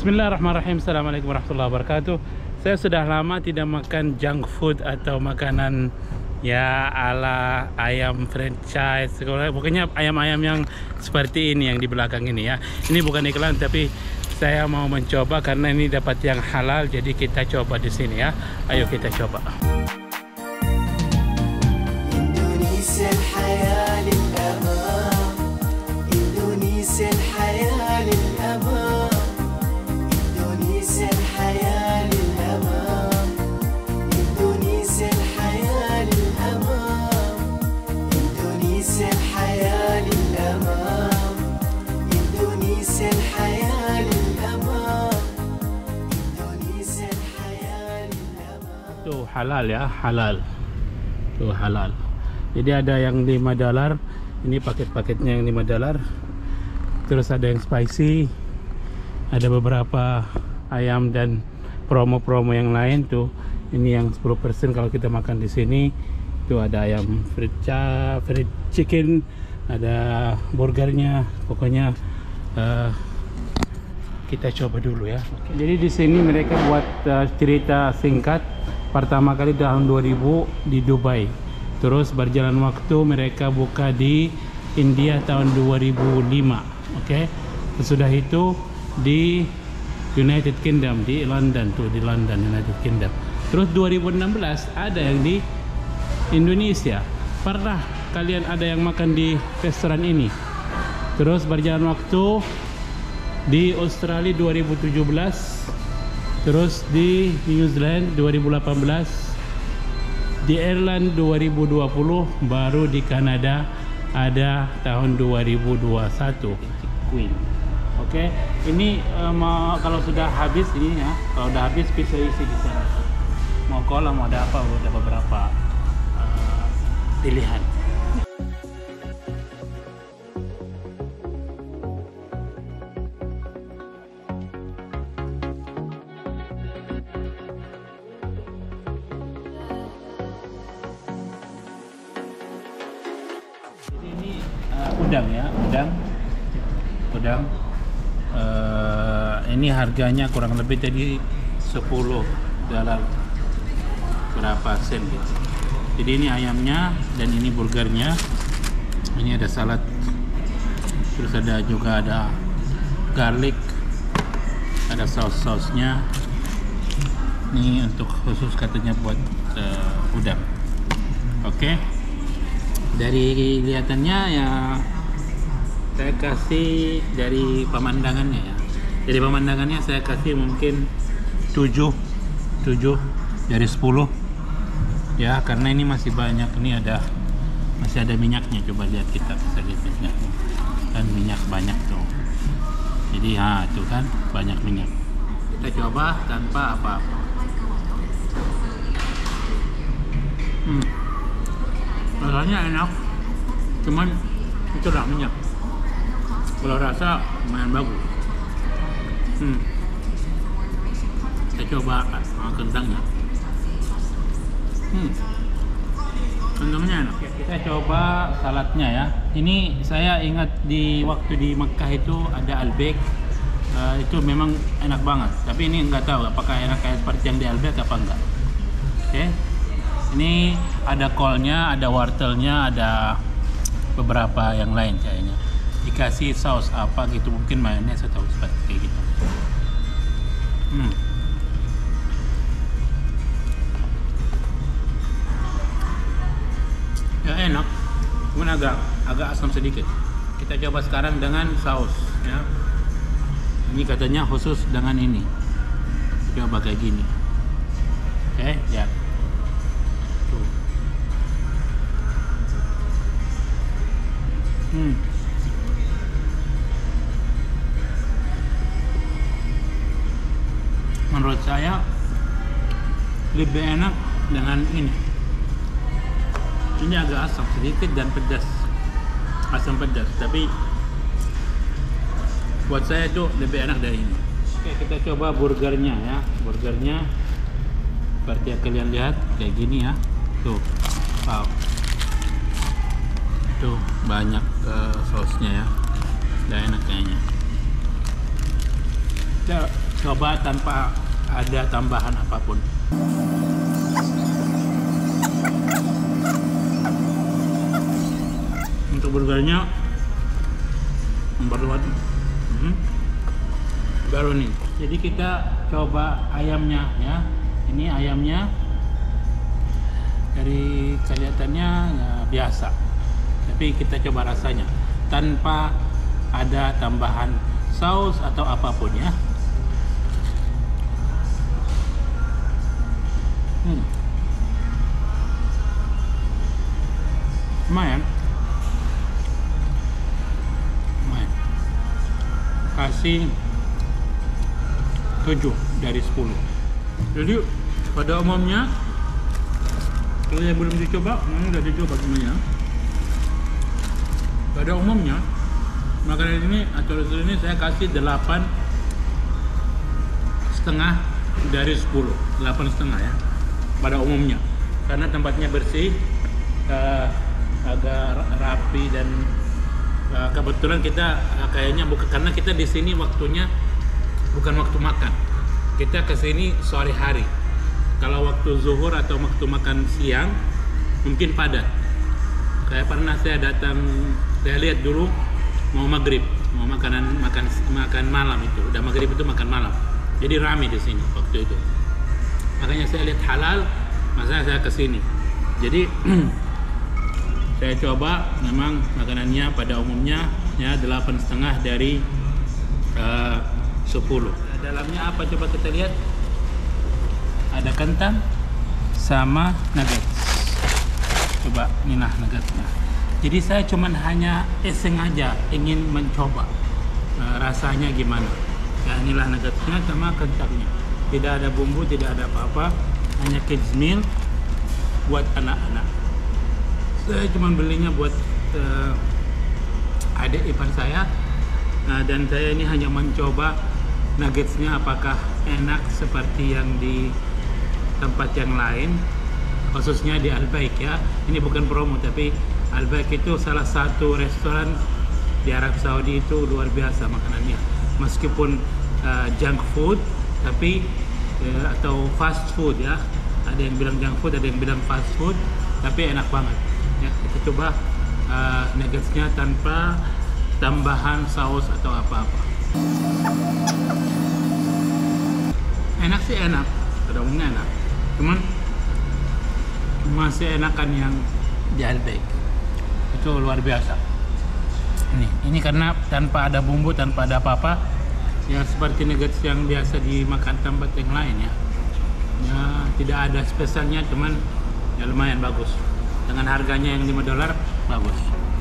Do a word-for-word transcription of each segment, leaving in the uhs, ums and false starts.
Bismillahirrahmanirrahim. Assalamualaikum warahmatullahi wabarakatuh. Saya sudah lama tidak makan junk food atau makanan ya ala ayam franchise. Pokoknya ayam-ayam yang seperti ini yang di belakang ini ya. Ini bukan iklan tapi saya mau mencoba karena ini dapat yang halal, jadi kita coba di sini ya. Ayo kita coba. Indonesia al-hayal al-aman. Indonesia al-hayal al-aman. Indonesia al-hayal al-aman. Indonesia al-hayal al-aman. Indonesia al-hayal al-aman. Indonesia al-hayal al-aman. Indonesia al-hayal al-aman. Tuh halal ya, halal. Tuh halal. Jadi ada yang lima dolar. Ini paket-paketnya yang lima dolar. Terus ada yang spicy. Ada beberapa ayam dan promo-promo yang lain tuh. Ini yang sepuluh persen kalau kita makan di sini. Tuh ada ayam fried, fried chicken, ada burgernya. Pokoknya uh, kita coba dulu ya. Oke. Jadi di sini mereka buat uh, cerita singkat. Pertama kali tahun dua ribu di Dubai. Terus berjalan waktu mereka buka di India tahun dua ribu lima. Oke. Sesudah itu di United Kingdom, di London tuh, di London United Kingdom. Terus dua ribu enam belas ada yang di Indonesia. Pernah kalian ada yang makan di restoran ini? Terus berjalan waktu di Australia dua ribu tujuh belas. Terus di New Zealand dua ribu delapan belas. Di Ireland dua ribu dua puluh, baru di Kanada ada tahun dua ribu dua puluh satu. Queen. Oke, okay. Ini um, kalau sudah habis ini ya, kalau udah habis bisa isi di sana. Mau cola, mau ada apa, udah beberapa uh, pilihan. Jadi ini uh, udang ya, udang, udang. Uh, ini harganya kurang lebih tadi sepuluh dolar berapa sen gitu. Jadi ini ayamnya dan ini burgernya. Ini ada salad. Terus ada juga ada garlic. Ada saus-sausnya. Ini untuk khusus katanya buat uh, udang. Oke. Okay. Dari kelihatannya ya saya kasih dari pemandangannya ya. Jadi pemandangannya saya kasih mungkin tujuh dari sepuluh. Ya, karena ini masih banyak, ini ada masih ada minyaknya. Coba lihat, kita bisa lihat minyaknya. Dan minyak banyak tuh. Jadi ha itu kan banyak minyak. Kita coba tanpa apa-apa. Hmm. Rasanya enak. Cuman itu lah minyak. Kalau rasa lumayan bagus. Hmm. Kita coba uh, kentangnya. Hmm. Kentangnya enak. Kita coba saladnya ya. Ini saya ingat di waktu di Mekah itu ada Al-Baik. Uh, itu memang enak banget. Tapi ini nggak tahu apakah enak kayak seperti yang di Al-Baik apa enggak. Oke. Okay. Ini ada kolnya, ada wortelnya, ada beberapa yang lain kayaknya. Dikasih saus apa gitu, mungkin mayonnaise atau seperti kayak gitu. Hmm. Ya enak, cuman agak agak asam sedikit. Kita coba sekarang dengan saus ya. Ini katanya khusus dengan ini. Coba kayak gini. Oke, okay, ya. Tuh. Hmm. Menurut saya lebih enak dengan ini. Ini agak asam sedikit dan pedas, asam pedas. Tapi buat saya itu lebih enak dari ini. Oke, kita coba burgernya ya. Burgernya seperti yang kalian lihat kayak gini ya. Tuh, wow. Tuh banyak uh, sausnya ya. Udah enak kayaknya. Ya, coba tanpa ada tambahan apapun. Untuk burgernya baru hmm, baru nih. Jadi kita coba ayamnya ya. Ini ayamnya dari kelihatannya ya, biasa, tapi kita coba rasanya tanpa ada tambahan saus atau apapun ya. Hmm. Lumayan. Lumayan. Kasih tujuh dari sepuluh. Jadi pada umumnya kalau yang belum dicoba, ini udah dicoba semuanya. Pada umumnya makanan ini atau restoran ini saya kasih delapan setengah dari sepuluh, delapan setengah ya. Pada umumnya, karena tempatnya bersih, uh, agak rapi dan uh, kebetulan kita uh, kayaknya bukan karena kita di sini waktunya bukan waktu makan. Kita kesini sore hari. Kalau waktu zuhur atau waktu makan siang mungkin padat. Kayak pernah saya datang, saya lihat dulu mau maghrib, mau makanan makan makan malam itu. Udah maghrib itu makan malam. Jadi ramai di sini waktu itu. Makanya saya lihat halal, masa saya kesini. Jadi saya coba, memang makanannya pada umumnya ya delapan setengah dari uh, sepuluh. Dalamnya apa coba kita lihat? Ada kentang sama nuggets. Coba ini nah nuggetsnya. Jadi saya cuman hanya iseng aja ingin mencoba uh, rasanya gimana. Ya inilah nuggetsnya sama kentangnya. Tidak ada bumbu, tidak ada apa-apa, hanya kids meal buat anak-anak. Saya cuman belinya buat uh, adik ipar saya, uh, dan saya ini hanya mencoba nuggetsnya apakah enak seperti yang di tempat yang lain, khususnya di Al-Baik ya. Ini bukan promo, tapi Al-Baik itu salah satu restoran di Arab Saudi itu luar biasa makanannya. Meskipun uh, junk food, tapi uh, atau fast food ya. Ada yang bilang junk food, ada yang bilang fast food, tapi enak banget. Ya, kita coba uh, nuggetsnya tanpa tambahan saus atau apa-apa. Enak sih enak, pada umumnya enak. Cuman masih enakan yang di Al-Baik. Itu luar biasa. Ini, ini karena tanpa ada bumbu, tanpa ada apa-apa, ya seperti nuggets yang biasa dimakan tempat yang lain ya. Ya tidak ada spesialnya, cuman ya lumayan bagus. Dengan harganya yang lima dolar, bagus.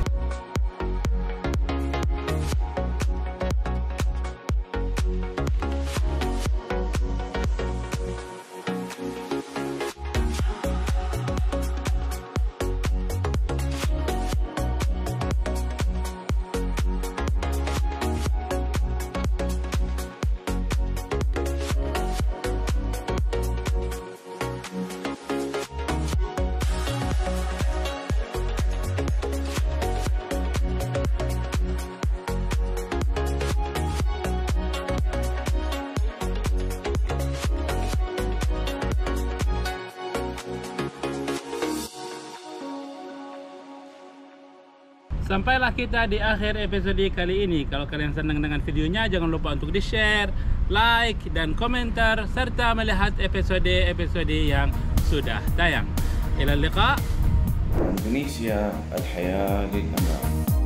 Sampailah kita di akhir episode kali ini. Kalau kalian senang dengan videonya, jangan lupa untuk di-share, like, dan komentar, serta melihat episode-episode yang sudah tayang. Ila liqa. Indonesia, al-hayah lil-aman.